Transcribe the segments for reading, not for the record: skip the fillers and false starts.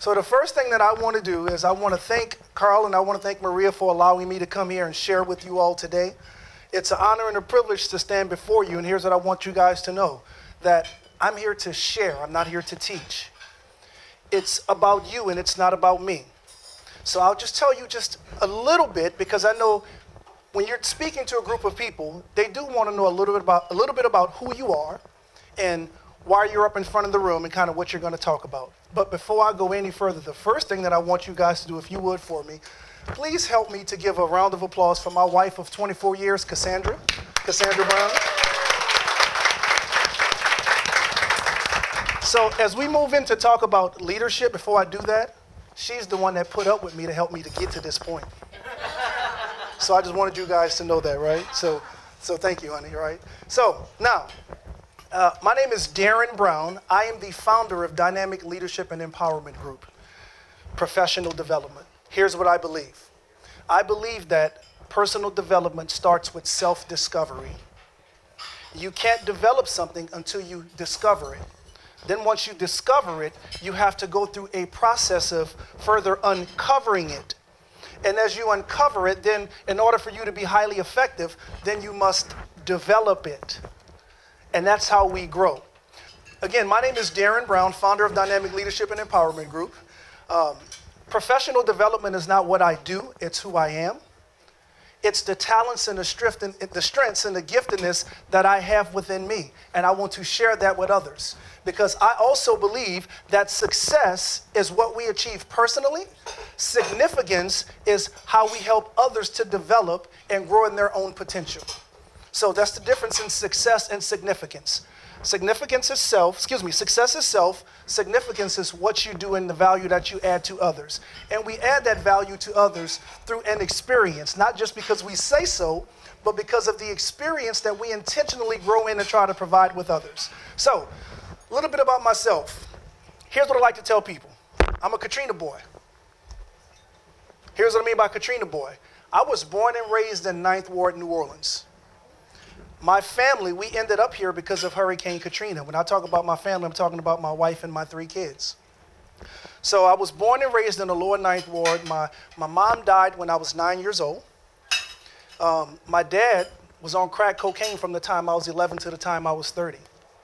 So the first thing that I want to do is I want to thank Carl and I want to thank Maria for allowing me to come here and share with you all today. It's an honor and a privilege to stand before you, and here's what I want you guys to know, that I'm here to share. I'm not here to teach. It's about you and it's not about me. So I'll just tell you just a little bit, because I know when you're speaking to a group of people, they do want to know a little bit about who you are and why you're up in front of the room and kind of what you're going to talk about. But before I go any further, the first thing that I want you guys to do, if you would for me, please help me to give a round of applause for my wife of 24 years, Cassandra Brown. So as we move in to talk about leadership, before I do that, she's the one that put up with me to help me to get to this point. So I just wanted you guys to know that, right? So thank you, honey, right? So now, my name is Darrin Brown. I am the founder of Dynamic Leadership and Empowerment Group, professional development. Here's what I believe. I believe that personal development starts with self-discovery. You can't develop something until you discover it. Then once you discover it, you have to go through a process of further uncovering it. And as you uncover it, then in order for you to be highly effective, then you must develop it. And that's how we grow. Again, my name is Darrin Brown, founder of Dynamic Leadership and Empowerment Group. Professional development is not what I do, it's who I am. It's the talents and the strengths and the giftedness that I have within me. And I want to share that with others. Because I also believe that success is what we achieve personally. Significance is how we help others to develop and grow in their own potential. So that's the difference in success and significance. Success is self, significance is what you do and the value that you add to others. And we add that value to others through an experience, not just because we say so, but because of the experience that we intentionally grow in and try to provide with others. So, a little bit about myself. Here's what I like to tell people. I'm a Katrina boy. Here's what I mean by Katrina boy. I was born and raised in 9th Ward, New Orleans. My family, we ended up here because of Hurricane Katrina. When I talk about my family, I'm talking about my wife and my 3 kids. So I was born and raised in the lower 9th Ward. My mom died when I was 9 years old. My dad was on crack cocaine from the time I was 11 to the time I was 30.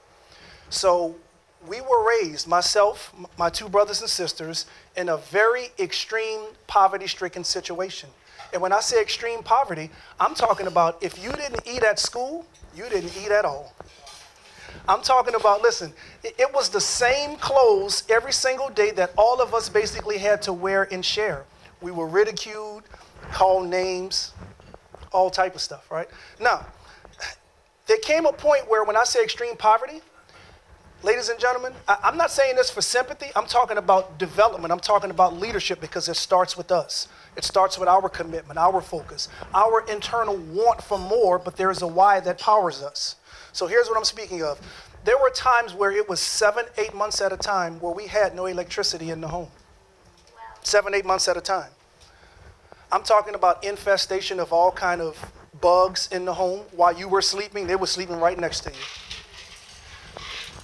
So we were raised, myself, my 2 brothers and sisters, in a very extreme poverty-stricken situation. And when I say extreme poverty, I'm talking about if you didn't eat at school, you didn't eat at all. I'm talking about, listen, it was the same clothes every single day that all of us basically had to wear and share. We were ridiculed, called names, all type of stuff, right? Now, there came a point where when I say extreme poverty, ladies and gentlemen, I'm not saying this for sympathy. I'm talking about development. I'm talking about leadership, because it starts with us. It starts with our commitment, our focus, our internal want for more, but there is a why that powers us. So here's what I'm speaking of. There were times where it was 7, 8 months at a time where we had no electricity in the home. Wow. 7, 8 months at a time. I'm talking about infestation of all kind of bugs in the home. While you were sleeping, they were sleeping right next to you.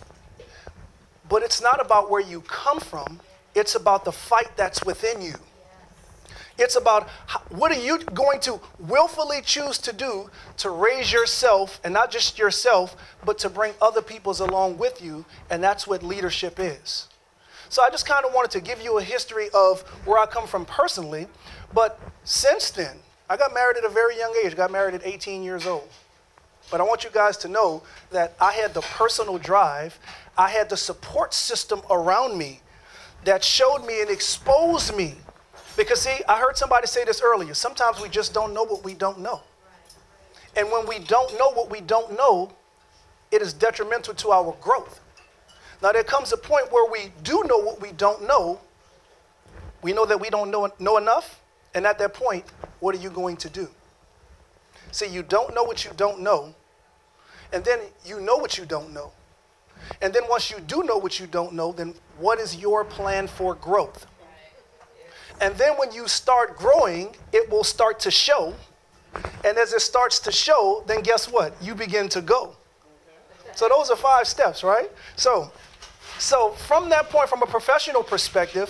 But it's not about where you come from. It's about the fight that's within you. It's about what are you going to willfully choose to do to raise yourself, and not just yourself, but to bring other people's along with you, and that's what leadership is. So I just kind of wanted to give you a history of where I come from personally, but since then, I got married at a very young age. I got married at 18 years old. But I want you guys to know that I had the personal drive, I had the support system around me that showed me and exposed me. Because see, I heard somebody say this earlier, sometimes we just don't know what we don't know. And when we don't know what we don't know, it is detrimental to our growth. Now there comes a point where we do know what we don't know. We know that we don't know enough. And at that point, what are you going to do? See, you don't know what you don't know. And then you know what you don't know. And then once you do know what you don't know, then what is your plan for growth? And then when you start growing, it will start to show. And as it starts to show, then guess what? You begin to go. So those are 5 steps, right? So from that point, from a professional perspective,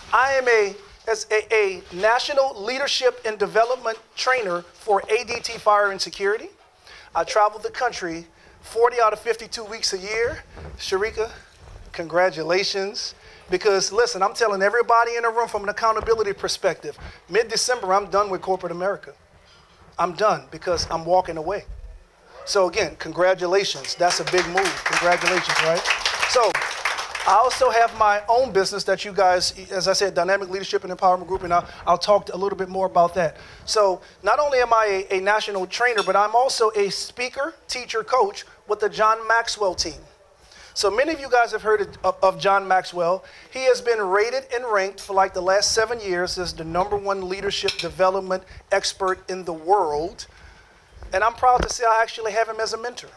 I am a national leadership and development trainer for ADT Fire and Security. I travel the country 40 out of 52 weeks a year. Sharika, congratulations. Because listen, I'm telling everybody in the room from an accountability perspective, mid-December, I'm done with corporate America. I'm done because I'm walking away. So again, congratulations. That's a big move. Congratulations, right? So I also have my own business that you guys, as I said, Dynamic Leadership and Empowerment Group, and I'll talk a little bit more about that. So not only am I a national trainer, but I'm also a speaker, teacher, coach with the John Maxwell team. So many of you guys have heard of John Maxwell. He has been rated and ranked for like the last 7 years as the #1 leadership development expert in the world. And I'm proud to say I actually have him as a mentor.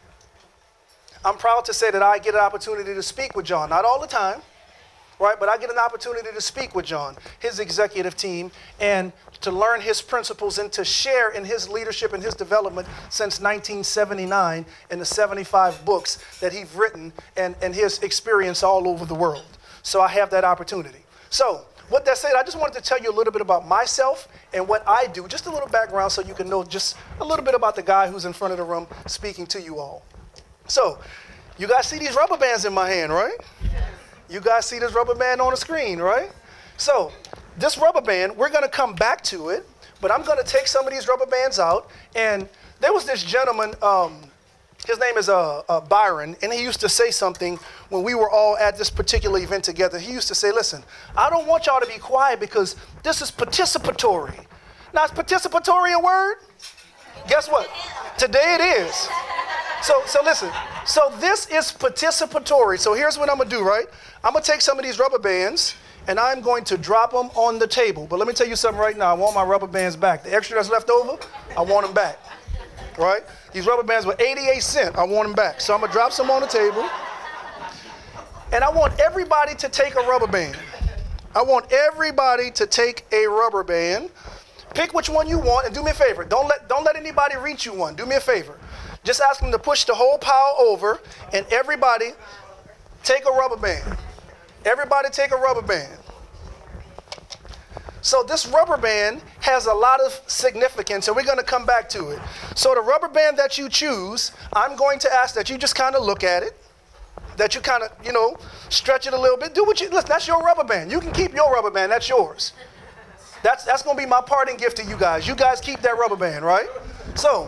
I'm proud to say that I get an opportunity to speak with John, not all the time, right? But I get an opportunity to speak with John, his executive team, and to learn his principles and to share in his leadership and his development since 1979 in the 75 books that he's written and his experience all over the world. So I have that opportunity. So with that said, I just wanted to tell you a little bit about myself and what I do, just a little background so you can know just a little bit about the guy who's in front of the room speaking to you all. So you guys see these rubber bands in my hand, right? You guys see this rubber band on the screen, right? So this rubber band, we're going to come back to it, but I'm going to take some of these rubber bands out. And there was this gentleman, his name is Darrin, and he used to say something when we were all at this particular event together. He used to say, listen, I don't want y'all to be quiet because this is participatory. Now, is participatory a word? Guess what? Today it is. So listen, so this is participatory. So here's what I'm going to do, right? I'm going to take some of these rubber bands, and I'm going to drop them on the table. But let me tell you something right now. I want my rubber bands back. The extra that's left over, I want them back, right? These rubber bands were 88 cents. I want them back. So I'm going to drop some on the table. And I want everybody to take a rubber band. I want everybody to take a rubber band. Pick which one you want, and do me a favor. Don't let anybody reach you one. Do me a favor. Just ask them to push the whole pile over, and everybody take a rubber band. Everybody take a rubber band. So this rubber band has a lot of significance, and we're going to come back to it. So the rubber band that you choose, I'm going to ask that you just kind of look at it, that you kind of, stretch it a little bit. Do what you, listen, that's your rubber band. You can keep your rubber band. That's yours. That's going to be my parting gift to you guys. You guys keep that rubber band, right? So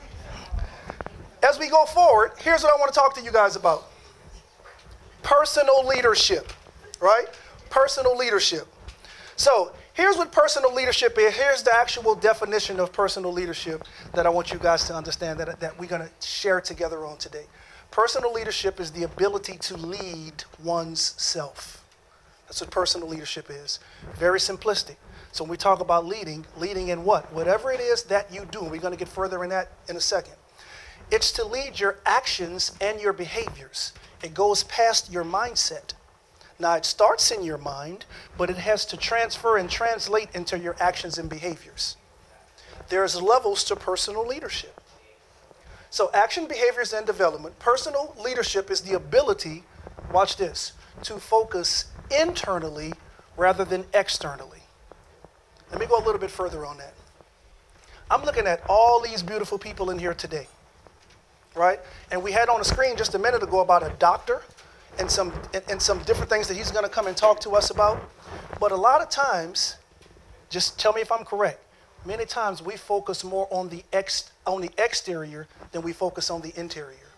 as we go forward, here's what I want to talk to you guys about. Personal leadership, right? Personal leadership. So here's what personal leadership is. Here's the actual definition of personal leadership that I want you guys to understand that we're going to share together on today. Personal leadership is the ability to lead one's self. That's what personal leadership is. Very simplistic. So when we talk about leading in what? Whatever it is that you do, and we're going to get further in that in a second. It's to lead your actions and your behaviors. It goes past your mindset. Now, it starts in your mind, but it has to transfer and translate into your actions and behaviors. There's levels to personal leadership. So action, behaviors, and development. Personal leadership is the ability, watch this, to focus internally rather than externally. Let me go a little bit further on that. I'm looking at all these beautiful people in here today. Right? And we had on the screen just a minute ago about a doctor and some different things that he's going to come and talk to us about. But a lot of times, just tell me if I'm correct, many times we focus more on the exterior than we focus on the interior.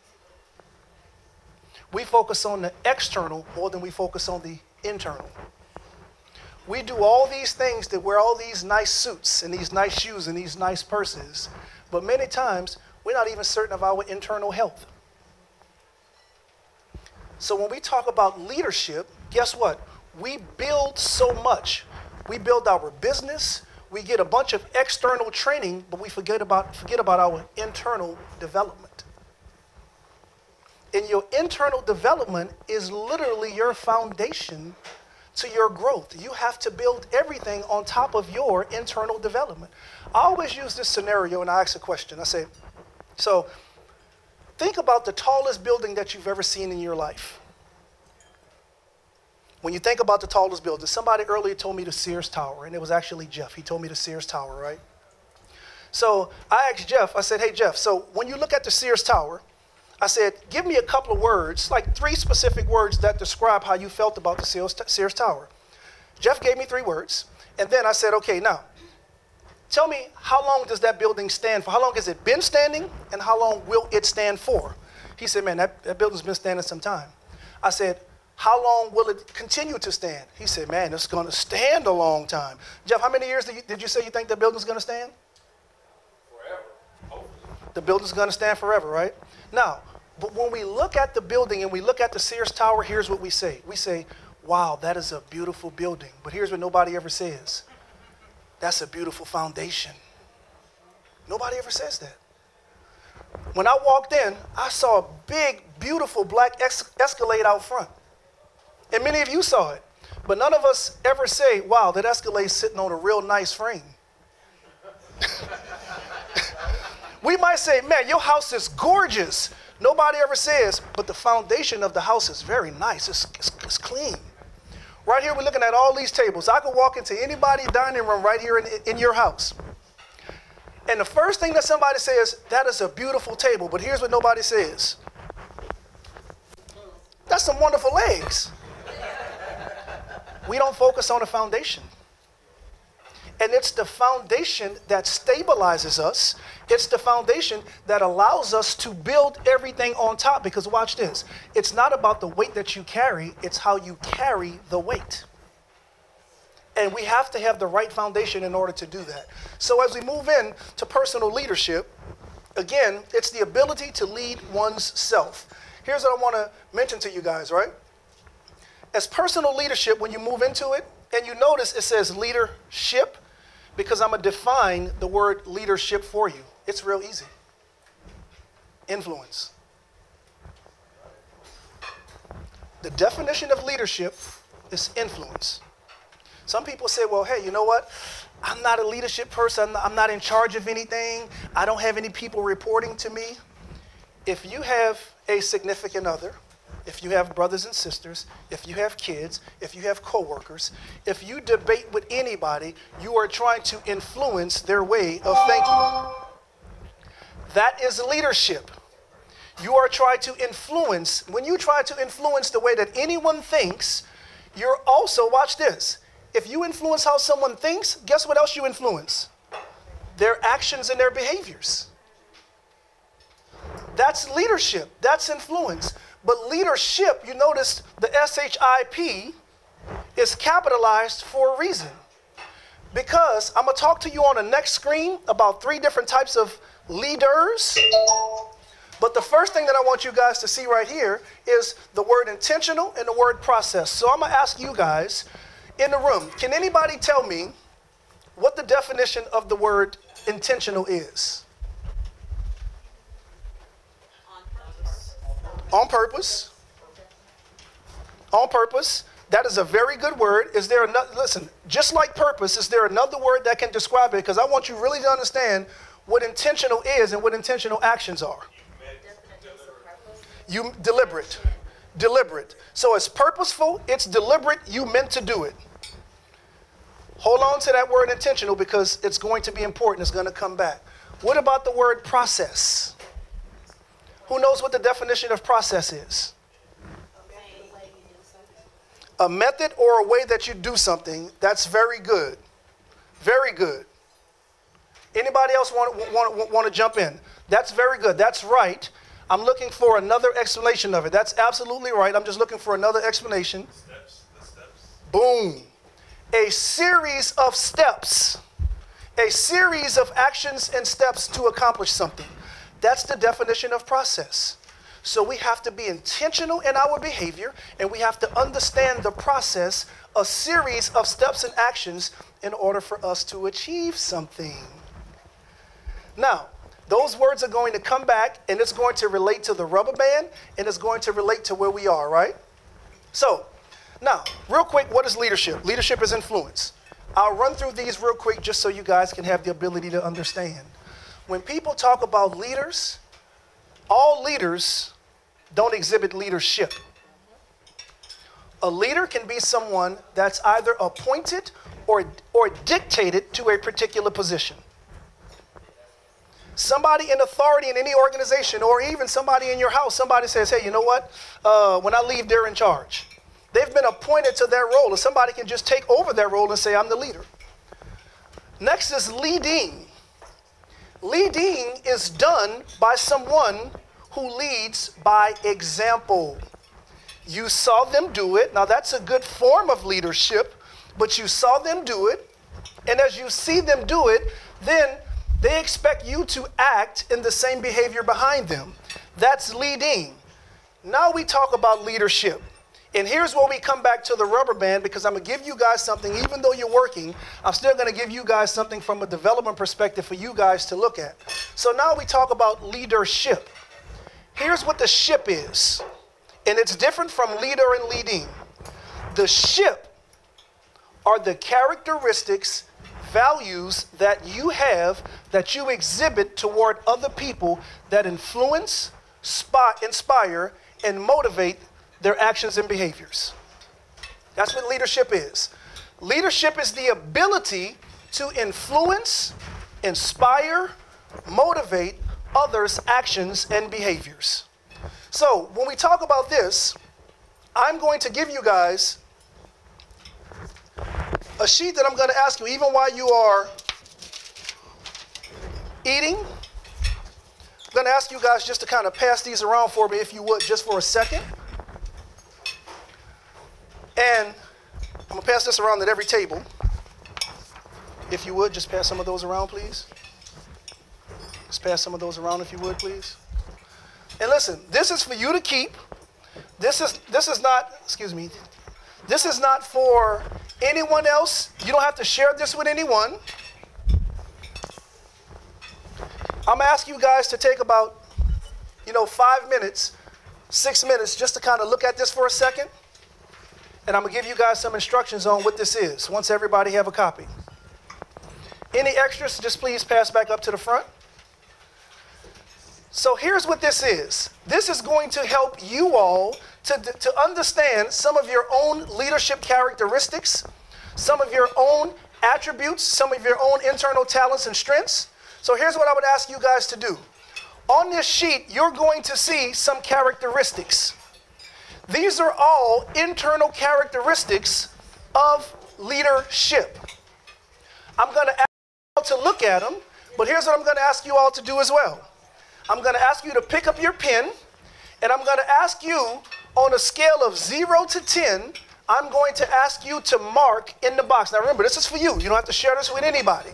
We focus on the external more than we focus on the internal. We do all these things to wear all these nice suits and these nice shoes and these nice purses, but many times we're not even certain of our internal health. So when we talk about leadership, guess what? We build so much. We build our business. We get a bunch of external training, but we forget about our internal development. And your internal development is literally your foundation to your growth. You have to build everything on top of your internal development. I always use this scenario and I ask a question. I say, so think about the tallest building that you've ever seen in your life. When you think about the tallest building, somebody earlier told me the Sears Tower, and it was actually Jeff. He told me the Sears Tower, right? So I asked Jeff, I said, hey, Jeff, so when you look at the Sears Tower, I said, give me a couple of words, like 3 specific words that describe how you felt about the Sears Tower. Jeff gave me 3 words, and then I said, okay, now, tell me, how long does that building stand for? How long has it been standing, and how long will it stand for? He said, man, that building's been standing some time. I said, how long will it continue to stand? He said, man, it's going to stand a long time. Jeff, how many years did you say you think the building's going to stand? Forever. Hopefully. The building's going to stand forever, right? Now, but when we look at the building and we look at the Sears Tower, here's what we say. We say, wow, that is a beautiful building. But here's what nobody ever says. That's a beautiful foundation. Nobody ever says that. When I walked in, I saw a big, beautiful black Escalade out front. And many of you saw it. But none of us ever say, wow, that Escalade's sitting on a real nice frame. We might say, man, your house is gorgeous. Nobody ever says, but the foundation of the house is very nice. It's clean. Right here, we're looking at all these tables. I could walk into anybody's dining room right here in your house. And the first thing that somebody says, that is a beautiful table. But here's what nobody says. That's some wonderful legs. We don't focus on the foundation. And it's the foundation that stabilizes us. It's the foundation that allows us to build everything on top. Because watch this. It's not about the weight that you carry. It's how you carry the weight. And we have to have the right foundation in order to do that. So as we move in to personal leadership, again, it's the ability to lead one's self. Here's what I want to mention to you guys, right? As personal leadership, when you move into it, and you notice it says leadership, because I'm going to define the word leadership for you. It's real easy. Influence. The definition of leadership is influence. Some people say, well, hey, you know what? I'm not a leadership person. I'm not in charge of anything. I don't have any people reporting to me. If you have a significant other, if you have brothers and sisters, if you have kids, if you have coworkers, if you debate with anybody, you are trying to influence their way of thinking. That is leadership. You are trying to influence. When you try to influence the way that anyone thinks, you're also, watch this, if you influence how someone thinks, guess what else you influence? Their actions and their behaviors. That's leadership. That's influence. But leadership, you notice the S-H-I-P is capitalized for a reason. Because I'm going to talk to you on the next screen about 3 different types of leaders. But the first thing that I want you guys to see right here is the word intentional and the word process. So I'm going to ask you guys in the room, can anybody tell me what the definition of the word intentional is? On purpose. On purpose. That is a very good word. Is there another, listen, just like purpose, is there another word that can describe it? Because I want you really to understand what intentional is and what intentional actions are. You deliberate. Deliberate. So it's purposeful, it's deliberate, you meant to do it. Hold on to that word intentional because it's going to be important. It's going to come back. What about the word process? Who knows what the definition of process is? A method or a way that you do something. That's very good. Very good. Anybody else want to jump in? That's very good. That's right. I'm looking for another explanation of it. That's absolutely right. I'm just looking for another explanation. The steps. Boom. A series of steps. A series of actions and steps to accomplish something. That's the definition of process. So we have to be intentional in our behavior, and we have to understand the process, a series of steps and actions in order for us to achieve something. Now, those words are going to come back, and it's going to relate to the rubber band, and it's going to relate to where we are, right? So, now, real quick, what is leadership? Leadership is influence. I'll run through these real quick just so you guys can have the ability to understand. When people talk about leaders, all leaders don't exhibit leadership. A leader can be someone that's either appointed or dictated to a particular position. Somebody in authority in any organization, or even somebody in your house, somebody says, hey, you know what? When I leave, they're in charge. They've been appointed to their role, and somebody can just take over their role and say, I'm the leader. Next is leading. Leading is done by someone who leads by example. You saw them do it. Now, that's a good form of leadership, but you saw them do it. And as you see them do it, then they expect you to act in the same behavior behind them. That's leading. Now we talk about leadership. And here's where we come back to the rubber band, because I'm going to give you guys something. Even though you're working, I'm still going to give you guys something from a development perspective for you guys to look at. So now we talk about leadership. Here's what the ship is. And it's different from leader and leading. The ship are the characteristics, values that you have, that you exhibit toward other people, that influence, inspire, and motivate their actions and behaviors. That's what leadership is. Leadership is the ability to influence, inspire, motivate others' actions and behaviors. So when we talk about this, I'm going to give you guys a sheet that I'm going to ask you, even while you are eating. I'm going to ask you guys just to kind of pass these around for me, if you would, just for a second. And I'm going to pass this around at every table. If you would, just pass some of those around, please. Just pass some of those around, if you would, please. And listen, this is for you to keep. This is not, excuse me, this is not for anyone else. You don't have to share this with anyone. I'm going to ask you guys to take about, 5 minutes, 6 minutes, just to kind of look at this for a second. And I'm going to give you guys some instructions on what this is, once everybody have a copy. Any extras, just please pass back up to the front. So here's what this is. This is going to help you all to understand some of your own leadership characteristics, some of your own attributes, some of your own internal talents and strengths. So here's what I would ask you guys to do. On this sheet, you're going to see some characteristics. These are all internal characteristics of leadership. I'm going to ask you all to look at them, but here's what I'm going to ask you all to do as well. I'm going to ask you to pick up your pen, and I'm going to ask you, on a scale of 0 to 10, I'm going to ask you to mark in the box. Now remember, this is for you. You don't have to share this with anybody.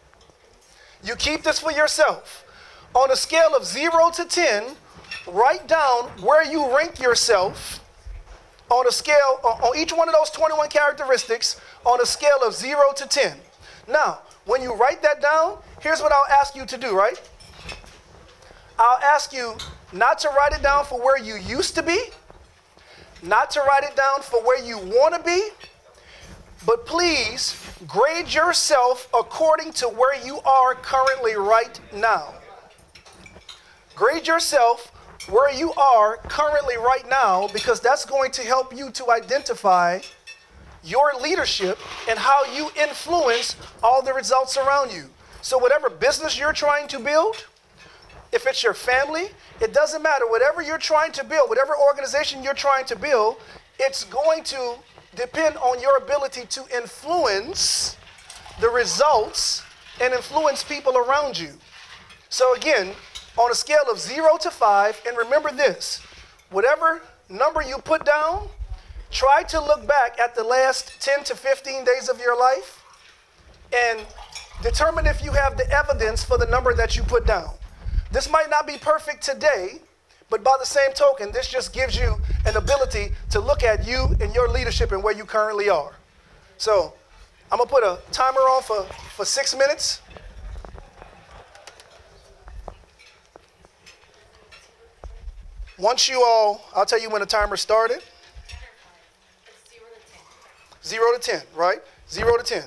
You keep this for yourself. On a scale of 0 to 10, write down where you rank yourself on a scale, on each one of those 21 characteristics, on a scale of 0 to 10. Now, when you write that down, here's what I'll ask you to do, right? I'll ask you not to write it down for where you used to be, not to write it down for where you want to be, but please grade yourself according to where you are currently right now. Grade yourself where you are currently right now, because that's going to help you to identify your leadership and how you influence all the results around you. So whatever business you're trying to build, if it's your family, it doesn't matter. Whatever you're trying to build, whatever organization you're trying to build, it's going to depend on your ability to influence the results and influence people around you. So again, on a scale of 0 to 5, and remember this, whatever number you put down, try to look back at the last 10 to 15 days of your life and determine if you have the evidence for the number that you put down. This might not be perfect today, but by the same token, this just gives you an ability to look at you and your leadership and where you currently are. So I'm going to put a timer on for 6 minutes. Once you all, I'll tell you when the timer started. 0 to 10, right? 0 to 10.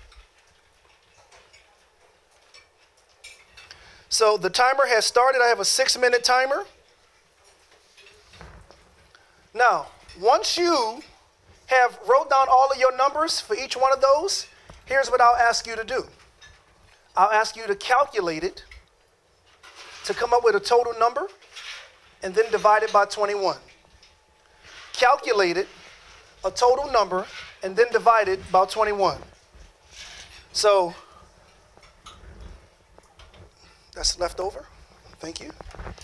So the timer has started. I have a 6-minute timer. Now, once you have wrote down all of your numbers for each one of those, here's what I'll ask you to do. I'll ask you to calculate it to come up with a total number and then divide it by 21. Calculate it, a total number, and then divide it by 21. So that's left over. Thank you.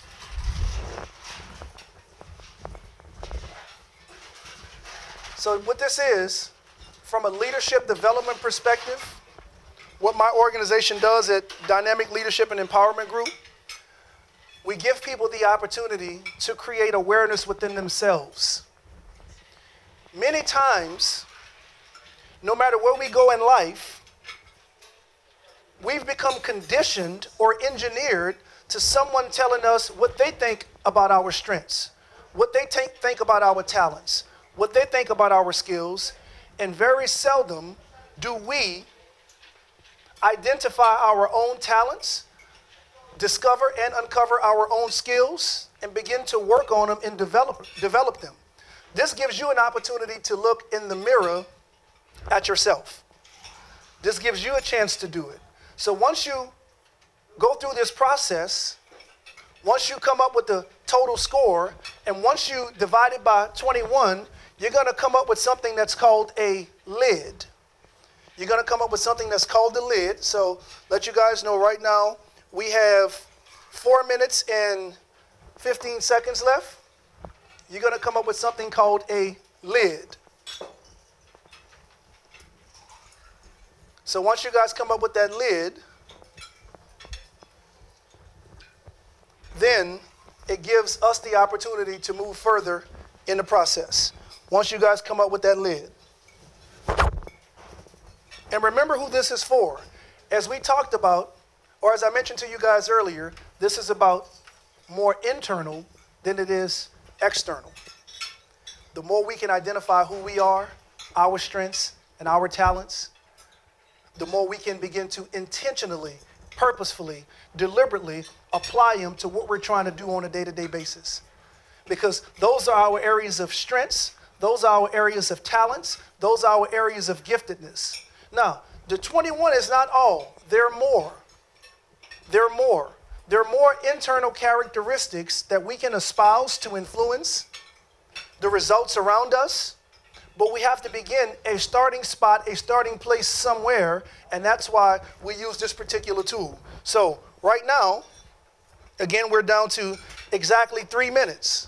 So what this is, from a leadership development perspective, what my organization does at Dynamic Leadership and Empowerment Group, we give people the opportunity to create awareness within themselves. Many times, no matter where we go in life, we've become conditioned or engineered to someone telling us what they think about our strengths, what they think about our talents, what they think about our skills, and very seldom do we identify our own talents, discover and uncover our own skills, and begin to work on them and develop them. This gives you an opportunity to look in the mirror at yourself. This gives you a chance to do it. So once you go through this process, once you come up with the total score, and once you divide it by 21, you're going to come up with something that's called a lid. You're going to come up with something that's called the lid. So let you guys know right now, we have 4 minutes and 15 seconds left. You're going to come up with something called a lid. So once you guys come up with that lid, then it gives us the opportunity to move further in the process. Once you guys come up with that lid. And remember who this is for. As we talked about, or as I mentioned to you guys earlier, this is about more internal than it is external. The more we can identify who we are, our strengths, and our talents, the more we can begin to intentionally, purposefully, deliberately apply them to what we're trying to do on a day-to-day basis. Because those are our areas of strengths, those are our areas of talents, those are our areas of giftedness. Now, the 21 is not all. There are more. There are more. There are more internal characteristics that we can espouse to influence the results around us, but we have to begin a starting spot, a starting place somewhere, and that's why we use this particular tool. So right now, again, we're down to exactly 3 minutes.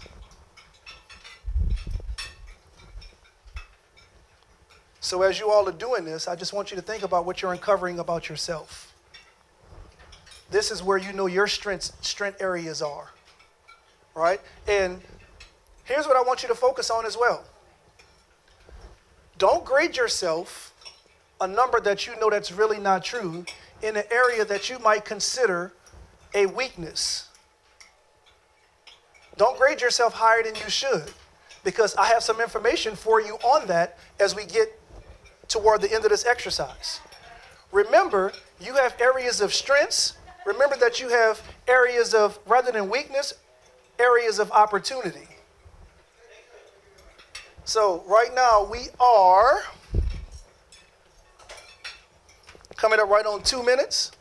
So as you all are doing this, I just want you to think about what you're uncovering about yourself. This is where you know your strength areas are, right? And here's what I want you to focus on as well. Don't grade yourself a number that you know that's really not true in an area that you might consider a weakness. Don't grade yourself higher than you should, because I have some information for you on that as we get toward the end of this exercise. Remember, you have areas of strengths. Remember that you have areas of, rather than weakness, areas of opportunity. So right now we are coming up right on 2 minutes.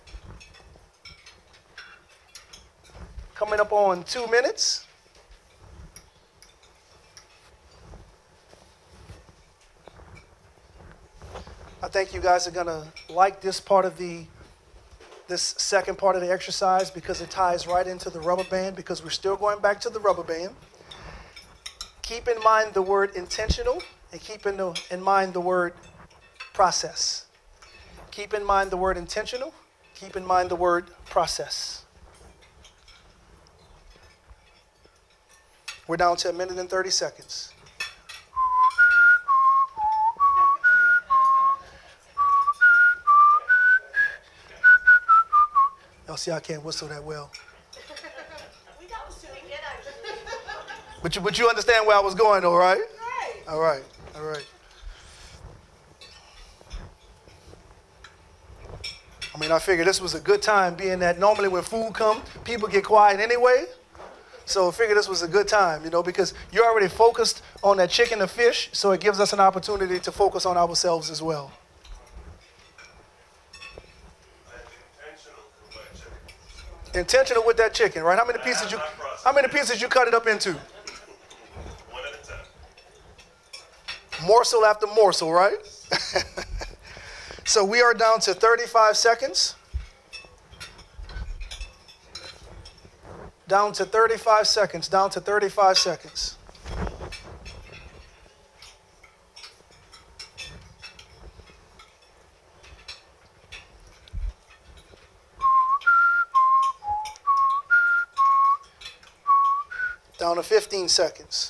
Coming up on 2 minutes. I think you guys are going to like this part of this second part of the exercise, because it ties right into the rubber band, because we're still going back to the rubber band. Keep in mind the word intentional, and keep in mind the word process. Keep in mind the word intentional. Keep in mind the word process. We're down to 1 minute and 30 seconds. Y'all see I can't whistle that well. But you understand where I was going though, right? Right. All right. All right. I mean, I figured this was a good time, being that normally when food comes, people get quiet anyway. So I figured this was a good time, you know, because you're already focused on that chicken and fish, so it gives us an opportunity to focus on ourselves as well. Intentional with that chicken, right? How many pieces you cut it up into? One at a time. Morsel after morsel, right? So we are down to 35 seconds. Down to 35 seconds, down to 35 seconds. Down to 15 seconds.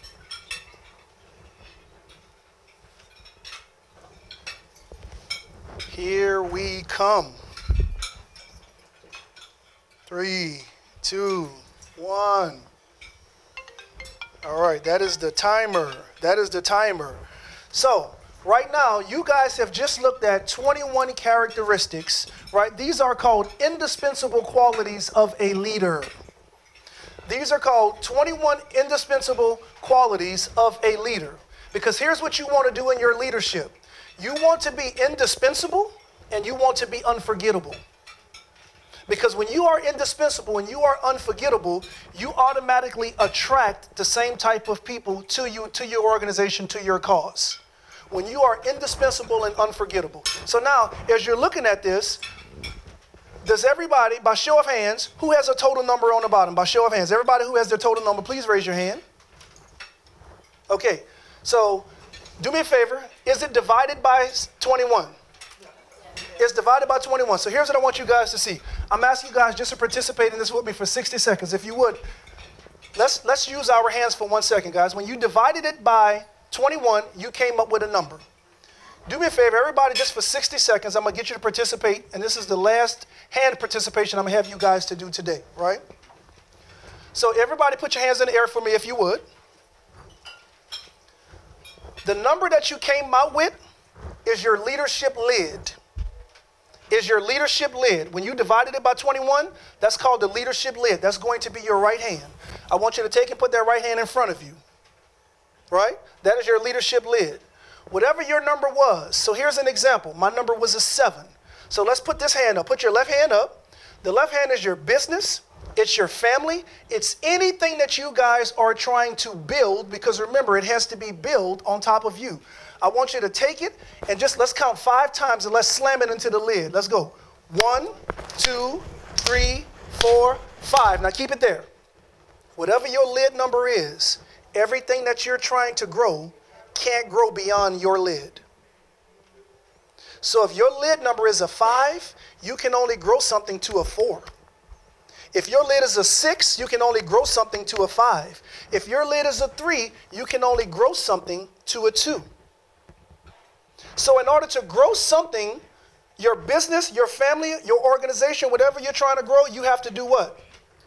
Here we come. 3, 2, 1. All right, that is the timer. That is the timer. So, right now, you guys have just looked at 21 characteristics, right? These are called indispensable qualities of a leader. These are called 21 indispensable qualities of a leader. Because here's what you want to do in your leadership. You want to be indispensable and you want to be unforgettable. Because when you are indispensable and you are unforgettable, you automatically attract the same type of people to you, to your organization, to your cause. When you are indispensable and unforgettable. So now, as you're looking at this, does everybody, by show of hands, who has a total number on the bottom? By show of hands, everybody who has their total number, please raise your hand. Okay, so do me a favor. Is it divided by 21? It's divided by 21. So here's what I want you guys to see. I'm asking you guys just to participate in this with me for 60 seconds. If you would, let's use our hands for 1 second, guys. When you divided it by 21, you came up with a number. Do me a favor, everybody, just for 60 seconds, I'm going to get you to participate, and this is the last hand participation I'm going to have you guys to do today, right? So everybody put your hands in the air for me if you would. The number that you came out with is your leadership lid. Is your leadership lid. When you divided it by 21, that's called the leadership lid. That's going to be your right hand. I want you to take and put that right hand in front of you, right? That is your leadership lid. Whatever your number was. So here's an example. My number was a 7. So let's put this hand up. Put your left hand up. The left hand is your business. It's your family. It's anything that you guys are trying to build, because remember, it has to be built on top of you. I want you to take it and just let's count 5 times and let's slam it into the lid. Let's go. 1, 2, 3, 4, 5. Now keep it there. Whatever your lid number is, everything that you're trying to grow can't grow beyond your lid. So if your lid number is a 5, you can only grow something to a 4. If your lid is a 6, you can only grow something to a 5. If your lid is a 3, you can only grow something to a 2. So in order to grow something, your business, your family, your organization, whatever you're trying to grow, you have to do what?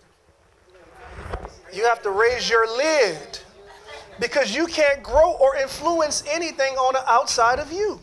You have to raise your lid. Because you can't grow or influence anything on the outside of you.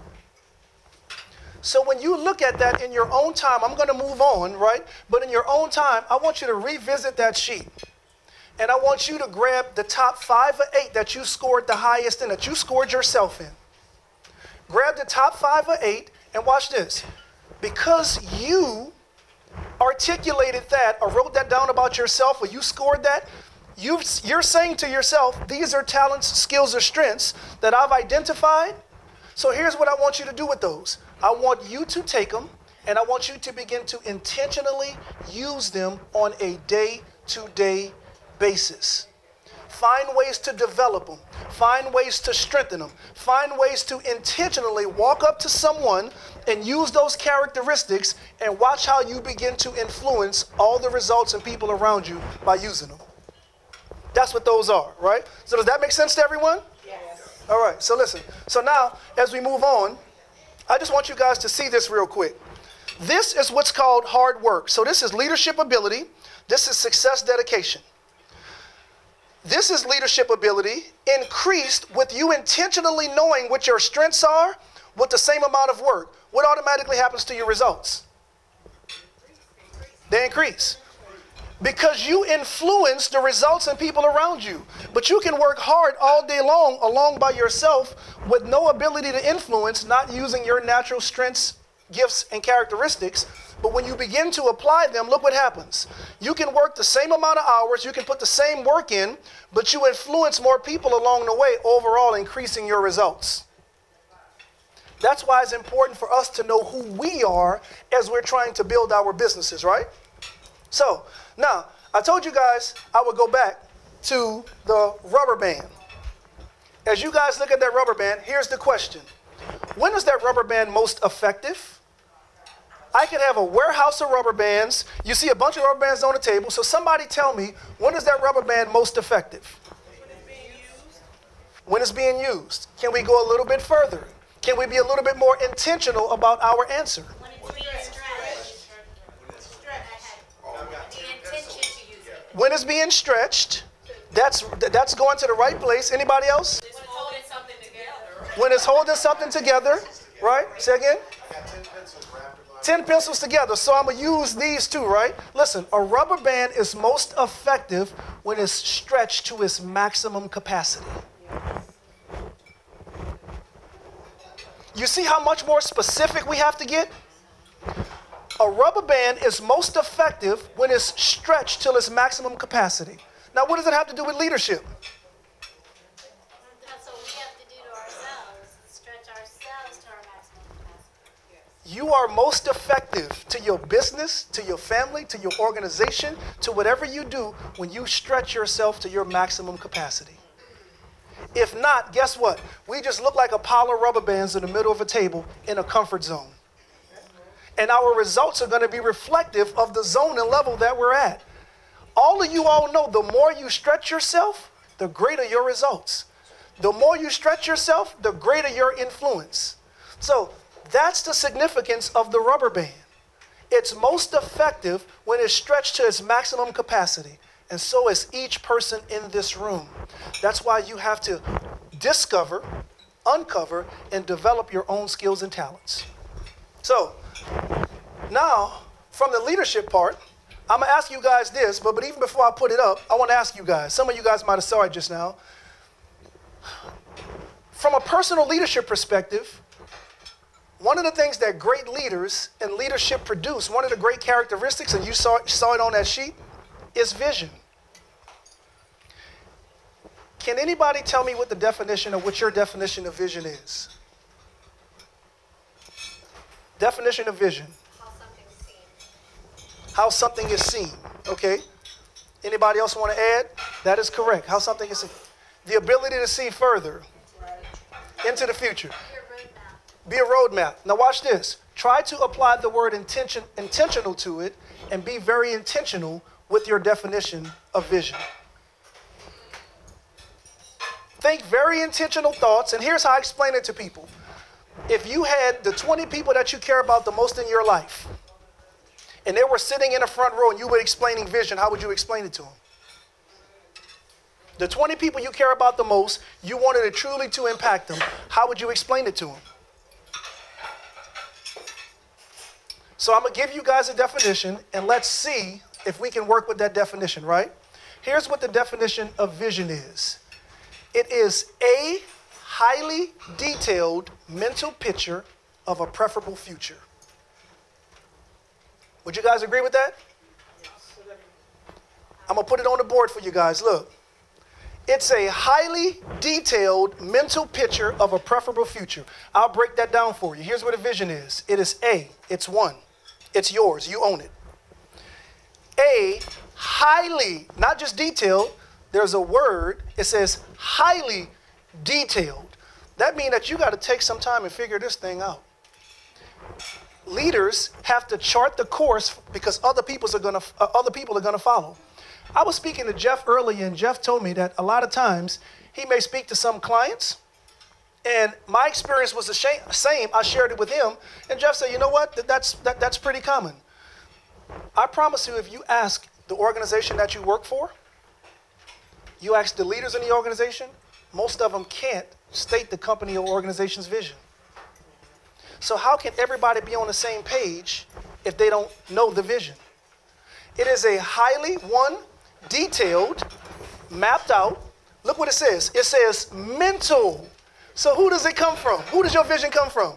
So when you look at that in your own time, I'm going to move on, right? But in your own time, I want you to revisit that sheet. And I want you to grab the top 5 or 8 that you scored the highest in, that you scored yourself in. Grab the top 5 or 8 and watch this. Because you articulated that or wrote that down about yourself or you scored that, you're saying to yourself, these are talents, skills, or strengths that I've identified. So here's what I want you to do with those. I want you to take them and I want you to begin to intentionally use them on a day-to-day basis. Find ways to develop them. Find ways to strengthen them. Find ways to intentionally walk up to someone and use those characteristics and watch how you begin to influence all the results and people around you by using them. That's what those are, right? So does that make sense to everyone? Yes. All right, so listen. So now, as we move on, I just want you guys to see this real quick. This is what's called hard work. So this is leadership ability. This is success dedication. This is leadership ability increased with you intentionally knowing what your strengths are with the same amount of work. What automatically happens to your results? They increase. because you influence the results in people around you. But you can work hard all day long alone by yourself with no ability to influence, not using your natural strengths, gifts, and characteristics. But when you begin to apply them, look what happens. You can work the same amount of hours, you can put the same work in, but you influence more people along the way, overall increasing your results. That's why it's important for us to know who we are as we're trying to build our businesses, right? So, now, I told you guys I would go back to the rubber band. As you guys look at that rubber band, here's the question. When is that rubber band most effective? I can have a warehouse of rubber bands. You see a bunch of rubber bands on the table. So somebody tell me, when is that rubber band most effective? When it's being used. Can we go a little bit further? Can we be a little bit more intentional about our answer? When it's being stretched. The intention to use it. When it's being stretched, that's going to the right place. Anybody else? When it's holding something together. When it's holding something together, right? Say again? 10 pencils together. So I'm going to use these two, right? Listen, a rubber band is most effective when it's stretched to its maximum capacity. You see how much more specific we have to get? A rubber band is most effective when it's stretched till its maximum capacity. Now, what does it have to do with leadership? That's what we have to do to ourselves. Stretch ourselves to our maximum capacity. You are most effective to your business, to your family, to your organization, to whatever you do when you stretch yourself to your maximum capacity. If not, guess what? We just look like a pile of rubber bands in the middle of a table in a comfort zone. And our results are going to be reflective of the zone and level that we're at. All of you all know the more you stretch yourself, the greater your results. The more you stretch yourself, the greater your influence. So that's the significance of the rubber band. It's most effective when it's stretched to its maximum capacity. And so is each person in this room. That's why you have to discover, uncover, and develop your own skills and talents. So now, from the leadership part, I'm going to ask you guys this, but even before I put it up, I want to ask you guys. Some of you guys might have saw it just now. From a personal leadership perspective, one of the things that great leaders and leadership produce, one of the great characteristics, and you saw it on that sheet, is vision. Can anybody tell me what the definition of what your definition of vision is? Definition of vision. How something's seen. How something is seen. Okay. Anybody else want to add? That is correct. How something is seen. The ability to see further into the future. Be a roadmap. Now watch this. Try to apply the word intentional to it and be very intentional with your definition of vision. Think very intentional thoughts, and here's how I explain it to people. If you had the 20 people that you care about the most in your life, and they were sitting in the front row and you were explaining vision, how would you explain it to them? The 20 people you care about the most, you wanted it truly to impact them, how would you explain it to them? So I'm going to give you guys a definition, and let's see if we can work with that definition, right? Here's what the definition of vision is. It is a highly detailed mental picture of a preferable future. Would you guys agree with that? I'm going to put it on the board for you guys. Look. It's a highly detailed mental picture of a preferable future. I'll break that down for you. Here's what a vision is. It is A. It's one. It's yours. You own it. A highly, not just detailed, there's a word, it says highly detailed. That means that you got to take some time and figure this thing out. Leaders have to chart the course because other people are going to follow. I was speaking to Jeff earlier, and Jeff told me that a lot of times he may speak to some clients, and my experience was the same. I shared it with him, and Jeff said, you know what, that's pretty common. I promise you, if you ask the organization that you work for, you ask the leaders in the organization, most of them can't state the company or organization's vision. So how can everybody be on the same page if they don't know the vision? It is a highly, detailed, mapped out. Look what it says. It says mental. So who does it come from? Who does your vision come from?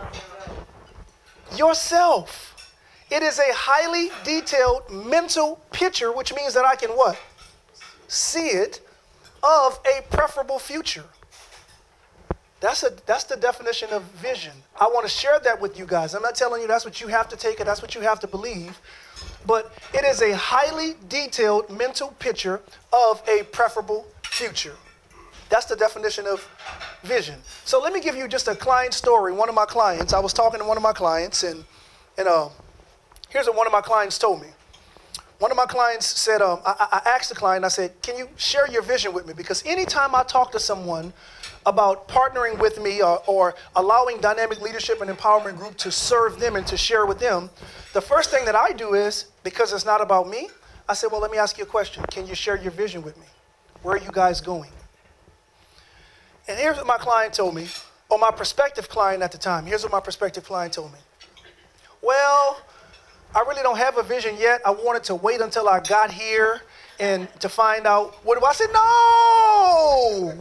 Yourself. It is a highly detailed mental picture, which means that I can what? See it, of a preferable future. That's the definition of vision. I want to share that with you guys. I'm not telling you that's what you have to take or that's what you have to believe, but it is a highly detailed mental picture of a preferable future. That's the definition of vision. So let me give you just a client story. One of my clients, I was talking to one of my clients, and here's what one of my clients told me. One of my clients said, I asked the client, I said, can you share your vision with me? Because anytime I talk to someone about partnering with me or allowing Dynamic Leadership and Empowerment Group to serve them and to share with them, the first thing that I do is, because it's not about me, I said, well, let me ask you a question. Can you share your vision with me? Where are you guys going? And here's what my client told me, or my prospective client at the time. Here's what my prospective client told me. Well, I really don't have a vision yet. I wanted to wait until I got here and to find out what do I said, no!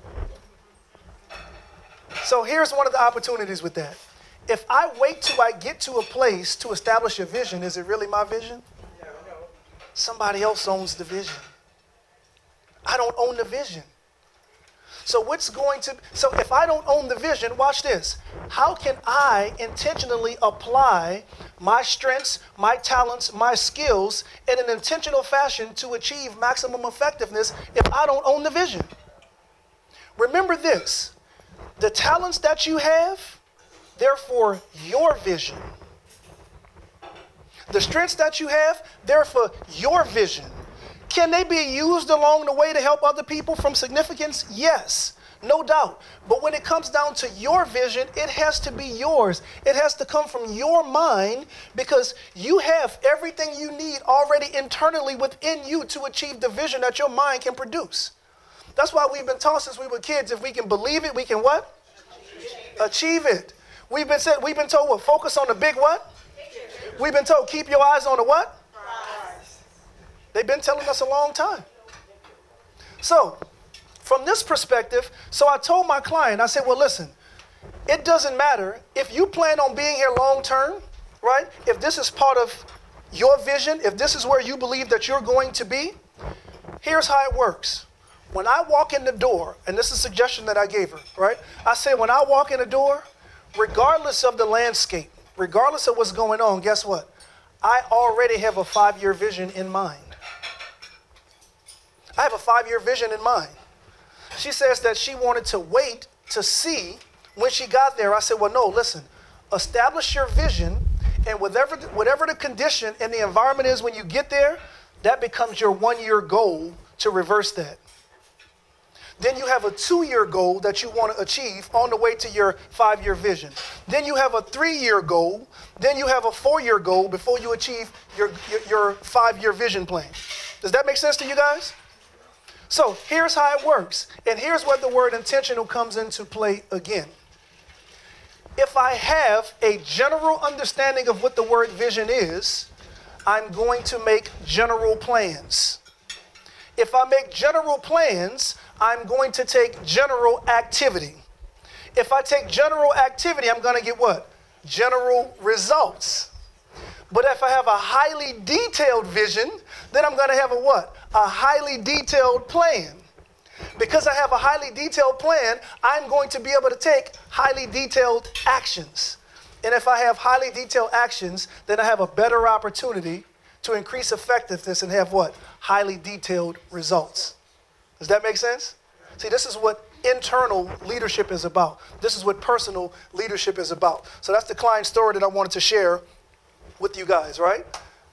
So here's one of the opportunities with that. If I wait till I get to a place to establish a vision, is it really my vision? Somebody else owns the vision. I don't own the vision. So if I don't own the vision, watch this. How can I intentionally apply my strengths, my talents, my skills in an intentional fashion to achieve maximum effectiveness if I don't own the vision? Remember this. The talents that you have, they're for your vision. The strengths that you have, they're for your vision. Can they be used along the way to help other people from significance? Yes, no doubt. But when it comes down to your vision, it has to be yours. It has to come from your mind because you have everything you need already internally within you to achieve the vision that your mind can produce. That's why we've been taught since we were kids, if we can believe it, we can what? Achieve it. We've been told what? Focus on the big what? We've been told keep your eyes on the what? They've been telling us a long time. So, from this perspective, so I told my client, I said, well, listen, it doesn't matter if you plan on being here long term, right? If this is part of your vision, if this is where you believe that you're going to be, here's how it works. When I walk in the door, and this is a suggestion that I gave her, right? I say when I walk in the door, regardless of the landscape, regardless of what's going on, guess what? I already have a 5-year vision in mind. I have a 5-year vision in mind. She says that she wanted to wait to see when she got there. I said, well, no, listen, establish your vision, and whatever the condition and the environment is when you get there, that becomes your 1-year goal to reverse that. Then you have a 2-year goal that you want to achieve on the way to your 5-year vision. Then you have a 3-year goal. Then you have a 4-year goal before you achieve your 5-year vision plan. Does that make sense to you guys? So here's how it works. And here's where the word intentional comes into play again. If I have a general understanding of what the word vision is, I'm going to make general plans. If I make general plans, I'm going to take general activity. If I take general activity, I'm going to get what? General results. But if I have a highly detailed vision, then I'm going to have a what? A highly detailed plan. Because I have a highly detailed plan, I'm going to be able to take highly detailed actions. And if I have highly detailed actions, then I have a better opportunity to increase effectiveness and have what? Highly detailed results. Does that make sense? See, this is what internal leadership is about. This is what personal leadership is about. So that's the client story that I wanted to share with you guys, right?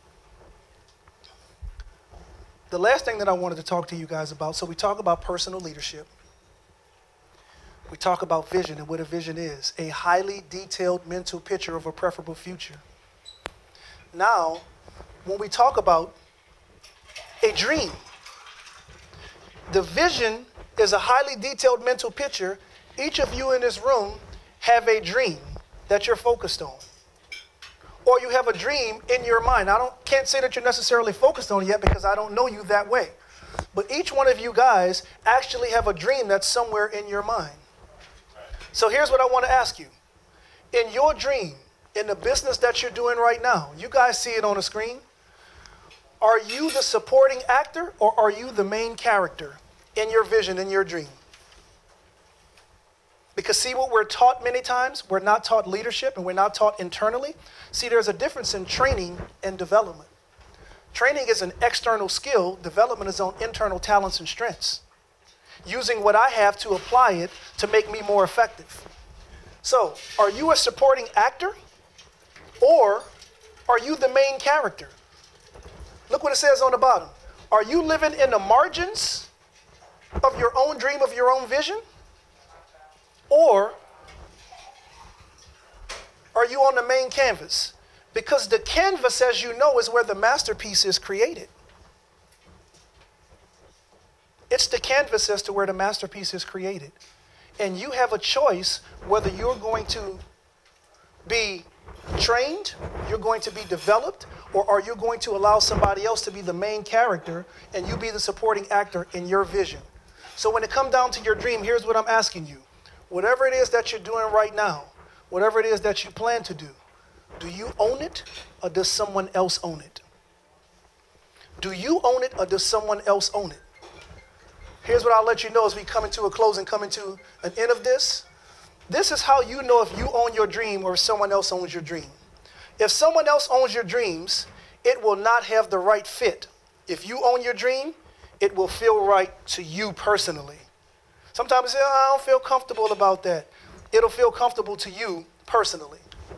The last thing that I wanted to talk to you guys about, so we talk about personal leadership. We talk about vision and what a vision is. A highly detailed mental picture of a preferable future. Now, when we talk about a dream, the vision is a highly detailed mental picture. Each of you in this room have a dream that you're focused on. or you have a dream in your mind. Can't say that you're necessarily focused on it yet because I don't know you that way. But each one of you guys actually have a dream that's somewhere in your mind. So here's what I want to ask you. In your dream, in the business that you're doing right now, you guys see it on the screen. Are you the supporting actor or are you the main character in your vision, in your dream? Because see what we're taught many times? We're not taught leadership and we're not taught internally. See, there's a difference in training and development. Training is an external skill. Development is on internal talents and strengths. Using what I have to apply it to make me more effective. So, are you a supporting actor or are you the main character? Look what it says on the bottom. Are you living in the margins of your own dream, of your own vision? Or are you on the main canvas? Because the canvas, as you know, is where the masterpiece is created. It's the canvas as to where the masterpiece is created. And you have a choice whether you're going to be trained, you're going to be developed, or are you going to allow somebody else to be the main character and you be the supporting actor in your vision? So when it comes down to your dream, here's what I'm asking you. Whatever it is that you're doing right now, whatever it is that you plan to do you own it or does someone else own it? Do you own it or does someone else own it? Here's what I'll let you know as we come into a close and come into an end of this. This is how you know if you own your dream or if someone else owns your dream. If someone else owns your dreams, it will not have the right fit. If you own your dream, it will feel right to you personally. Sometimes you say, oh, I don't feel comfortable about that. It'll feel comfortable to you personally.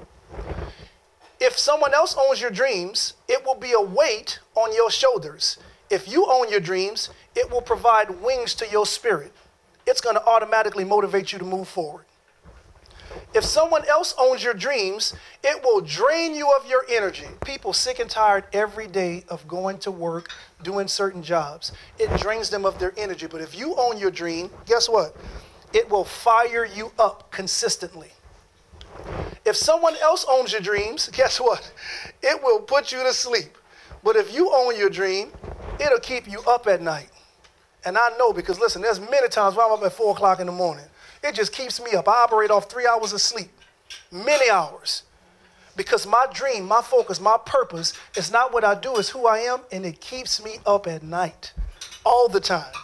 If someone else owns your dreams, it will be a weight on your shoulders. If you own your dreams, it will provide wings to your spirit. It's going to automatically motivate you to move forward. If someone else owns your dreams, it will drain you of your energy. People sick and tired every day of going to work, doing certain jobs. It drains them of their energy. But if you own your dream, guess what? It will fire you up consistently. If someone else owns your dreams, guess what? It will put you to sleep. But if you own your dream, it'll keep you up at night. And I know because, listen, there's many times where I'm up at 4 o'clock in the morning. It just keeps me up. I operate off 3 hours of sleep, many hours. Because my dream, my focus, my purpose is not what I do, it's who I am, and it keeps me up at night all the time.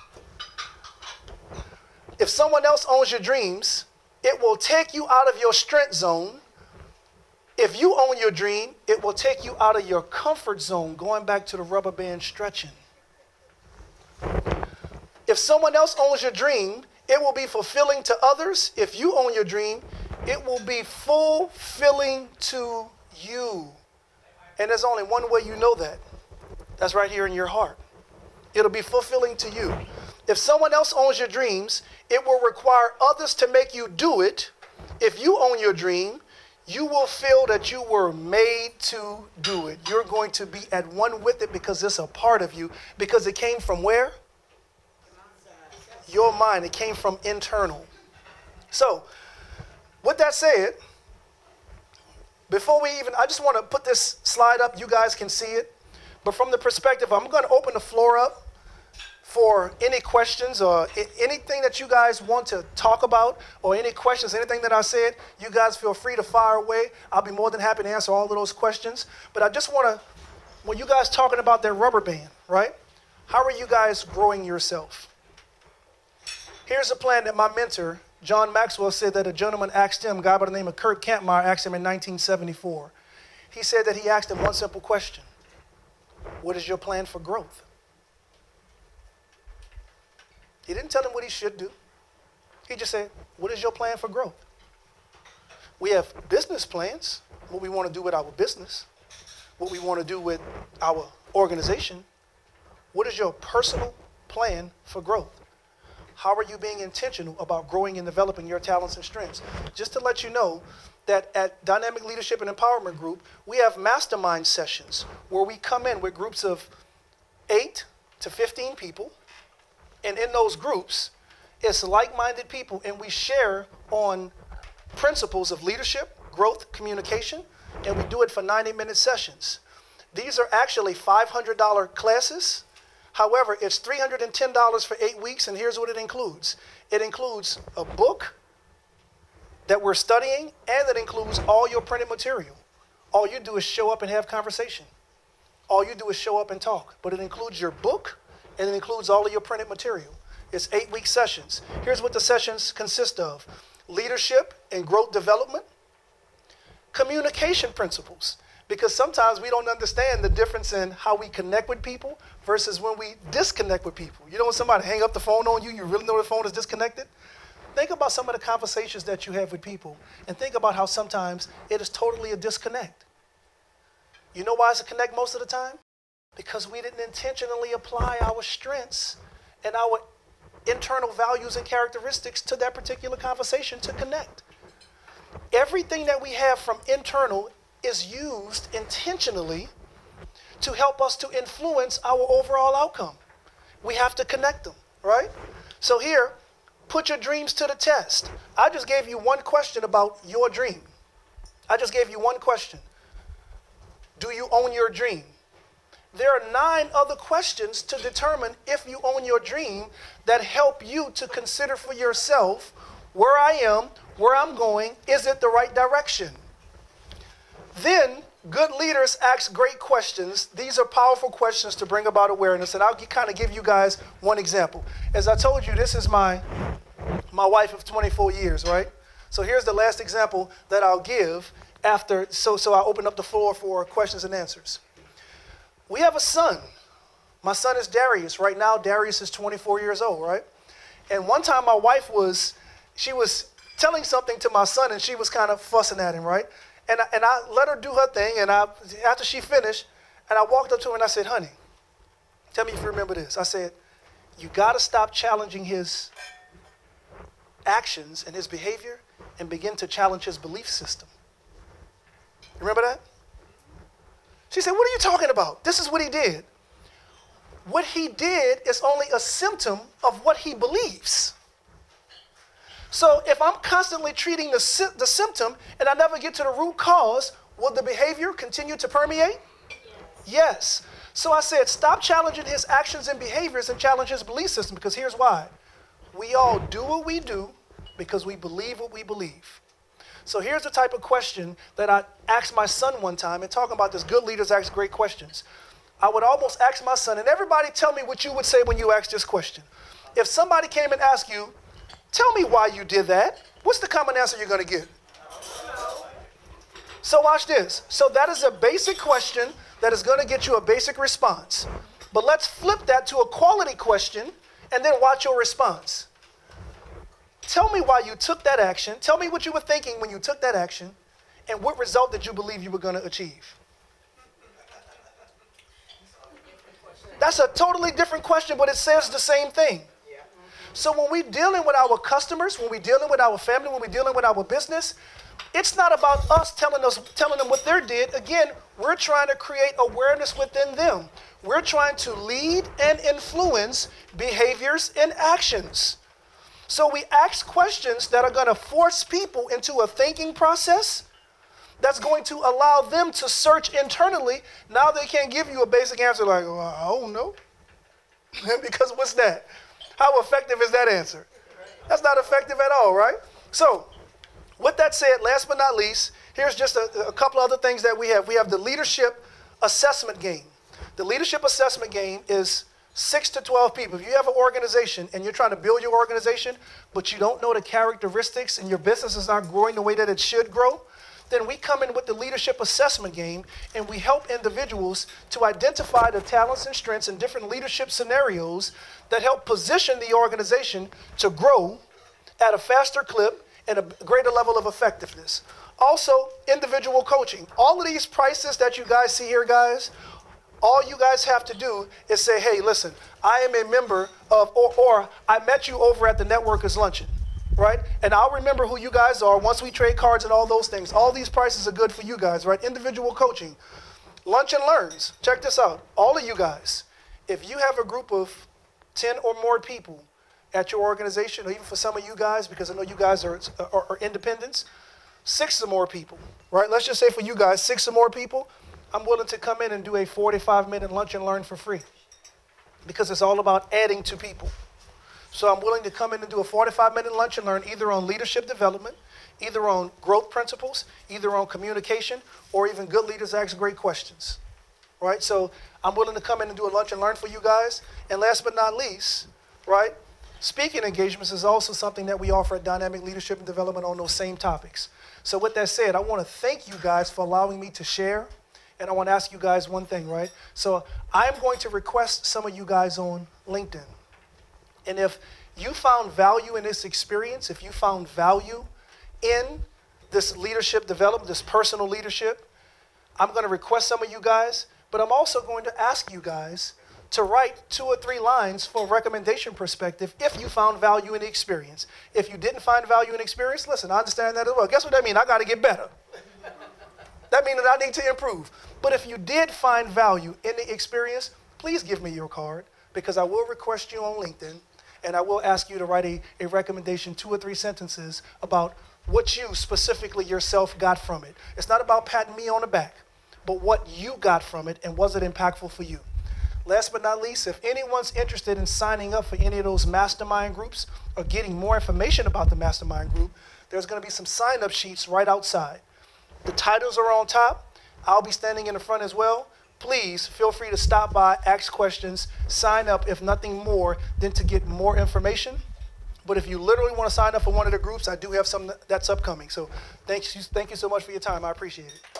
If someone else owns your dreams, it will take you out of your strength zone. If you own your dream, it will take you out of your comfort zone, going back to the rubber band stretching. If someone else owns your dream, it will be fulfilling to others. If you own your dream, it will be fulfilling to you. And there's only one way you know that. That's right here in your heart. It'll be fulfilling to you. If someone else owns your dreams, it will require others to make you do it. If you own your dream, you will feel that you were made to do it. You're going to be at one with it because it's a part of you. Because it came from where? Your mind. It came from internal. So, with that said, before we even, I just want to put this slide up. You guys can see it. But from the perspective, I'm going to open the floor up for any questions or anything that you guys want to talk about or any questions, anything that I said, you guys feel free to fire away. I'll be more than happy to answer all of those questions. But I just want to, when you guys talking about that rubber band, right? How are you guys growing yourself? Here's a plan that my mentor, John Maxwell, said that a gentleman asked him, a guy by the name of Kurt Kampmeyer asked him in 1974. He said that he asked him one simple question. What is your plan for growth? He didn't tell him what he should do. He just said, what is your plan for growth? We have business plans, what we want to do with our business, what we want to do with our organization. What is your personal plan for growth? How are you being intentional about growing and developing your talents and strengths? Just to let you know that at Dynamic Leadership and Empowerment Group, we have mastermind sessions where we come in with groups of 8 to 15 people. And in those groups, it's like-minded people, and we share on principles of leadership, growth, communication, and we do it for 90-minute sessions. These are actually $500 classes. However, it's $310 for 8 weeks, and here's what it includes. It includes a book that we're studying, and it includes all your printed material. All you do is show up and have conversation. All you do is show up and talk. But it includes your book, and it includes all of your printed material. It's 8-week sessions. Here's what the sessions consist of. Leadership and growth development. Communication principles. Because sometimes we don't understand the difference in how we connect with people versus when we disconnect with people. You know when somebody hang up the phone on you, you really know the phone is disconnected? Think about some of the conversations that you have with people, and think about how sometimes it is totally a disconnect. You know why it's a connect most of the time? Because we didn't intentionally apply our strengths and our internal values and characteristics to that particular conversation to connect. Everything that we have from internal is used intentionally to help us to influence our overall outcome. We have to connect them, right? So here, put your dreams to the test. I just gave you one question about your dream. I just gave you one question. Do you own your dream? There are 9 other questions to determine if you own your dream that help you to consider for yourself where I am, where I'm going, is it the right direction? Then, good leaders ask great questions. These are powerful questions to bring about awareness, and I'll kind of give you guys one example. As I told you, this is my wife of 24 years, right? So here's the last example that I'll give after, so I'll open up the floor for questions and answers. We have a son. My son is Darius. Right now, Darius is 24 years old, right? And one time my wife she was telling something to my son, and she was kind of fussing at him, right? And I let her do her thing, and after she finished, and I walked up to her and I said, honey, tell me if you remember this. I said, you got to stop challenging his actions and his behavior and begin to challenge his belief system. You remember that? She said, what are you talking about? This is what he did. What he did is only a symptom of what he believes. So if I'm constantly treating the symptom and I never get to the root cause, will the behavior continue to permeate? Yes. So I said, stop challenging his actions and behaviors and challenge his belief system, because here's why. We all do what we do because we believe what we believe. So here's the type of question that I asked my son one time, and talking about this, good leaders ask great questions. I would almost ask my son, and everybody tell me what you would say when you ask this question. If somebody came and asked you, tell me why you did that, what's the common answer you're going to get? So watch this. So that is a basic question that is going to get you a basic response. But let's flip that to a quality question and then watch your response. Tell me why you took that action. Tell me what you were thinking when you took that action, and what result did you believe you were going to achieve? That's a totally different question, but it says the same thing. So when we're dealing with our customers, when we're dealing with our family, when we're dealing with our business, it's not about us telling them what they did. Again, we're trying to create awareness within them. We're trying to lead and influence behaviors and actions. So we ask questions that are going to force people into a thinking process that's going to allow them to search internally. Now they can't give you a basic answer like, well, I don't know. Because what's that? How effective is that answer? That's not effective at all, right? So with that said, last but not least, here's just a couple other things that we have. We have the leadership assessment game. The leadership assessment game is 6 to 12 people. If you have an organization and you're trying to build your organization, but you don't know the characteristics and your business is not growing the way that it should grow, then we come in with the leadership assessment game, and we help individuals to identify the talents and strengths in different leadership scenarios that help position the organization to grow at a faster clip and a greater level of effectiveness. Also, individual coaching. All of these prices that you guys see here, guys, all you guys have to do is say, hey, listen, I am a member of, or I met you over at the Networkers Luncheon, right? And I'll remember who you guys are once we trade cards and all those things. All these prices are good for you guys, right? Individual coaching. Lunch and Learns. Check this out. All of you guys, if you have a group of 10 or more people at your organization, or even for some of you guys, because I know you guys are independents, 6 or more people, right? Let's just say for you guys, 6 or more people, I'm willing to come in and do a 45-minute lunch and learn for free because it's all about adding to people. So I'm willing to come in and do a 45-minute lunch and learn either on leadership development, either on growth principles, either on communication, or even good leaders ask great questions, right? So I'm willing to come in and do a lunch and learn for you guys. And last but not least, right, speaking engagements is also something that we offer at Dynamic Leadership and Development on those same topics. So with that said, I want to thank you guys for allowing me to share. And I want to ask you guys one thing, right? So I'm going to request some of you guys on LinkedIn. And if you found value in this experience, if you found value in this leadership development, this personal leadership, I'm going to request some of you guys, but I'm also going to ask you guys to write 2 or 3 lines from a recommendation perspective if you found value in the experience. If you didn't find value in the experience, listen, I understand that as well. Guess what that means? I got to get better. That means that I need to improve. But if you did find value in the experience, please give me your card because I will request you on LinkedIn and I will ask you to write a recommendation, 2 or 3 sentences about what you specifically yourself got from it. It's not about patting me on the back, but what you got from it and was it impactful for you. Last but not least, if anyone's interested in signing up for any of those mastermind groups or getting more information about the mastermind group, there's going to be some sign-up sheets right outside. The titles are on top. I'll be standing in the front as well. Please feel free to stop by, ask questions, sign up, if nothing more than to get more information. But if you literally want to sign up for one of the groups, I do have some that's upcoming. So thank you so much for your time. I appreciate it.